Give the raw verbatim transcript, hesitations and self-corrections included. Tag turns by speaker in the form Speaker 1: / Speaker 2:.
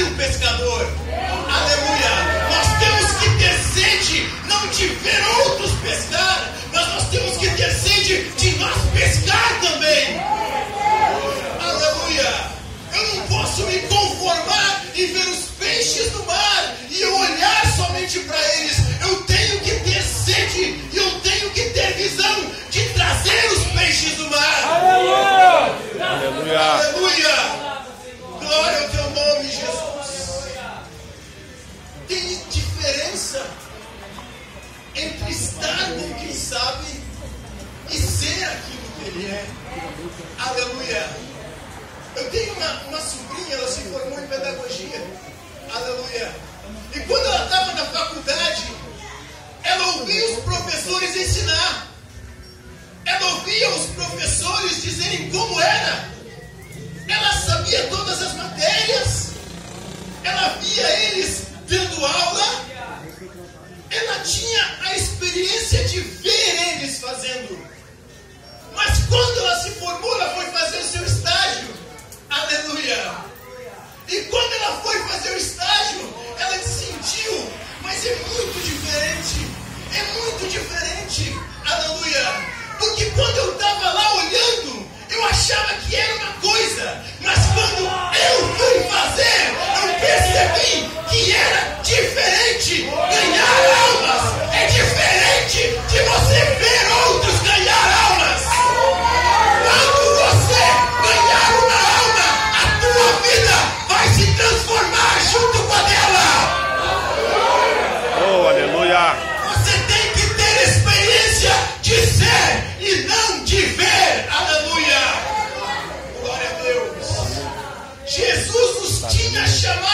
Speaker 1: ser um pescador. Aleluia. Nós temos que ter sede, não de ver outros pescar, mas nós temos que ter sede de nós pescar também. Aleluia. Eu não posso me conformar em ver os peixes do mar e eu olhar somente para eles. Eu tenho que ter sede e eu tenho que ter visão de trazer os peixes do mar.
Speaker 2: Aleluia! Aleluia!
Speaker 1: Aleluia! Glória ao teu nome, Jesus. Tem diferença entre estar com quem sabe e ser aquilo que ele é. Aleluia! Eu tenho uma, uma sobrinha, ela se formou em pedagogia. Aleluia! E quando ela estava na faculdade, ela ouvia os professores ensinar. Ela ouvia os professores dizerem como era. Ela sabia todas as matérias. Ela via eles dando aula. Ela tinha a experiência de ver eles fazendo. Mas quando ela se formou, ela foi fazer o seu estágio. Aleluia! E quando ela foi fazer o estágio, ela sentiu, mas é muito diferente. É muito diferente. Aleluia! Porque quando eu estava lá olhando, eu achava que era uma coisa. Mas quando eu fui fazer, eu percebi que era diferente. Ganhar almas é diferente de você ver outros ganhar almas. Quando você ganhar uma alma, a tua vida vai se transformar junto com a dela.
Speaker 2: Oh, aleluia!
Speaker 1: Você tem que ter experiência de ser e não de ver. Aleluia! Glória a Deus. Jesus nos tinha chamado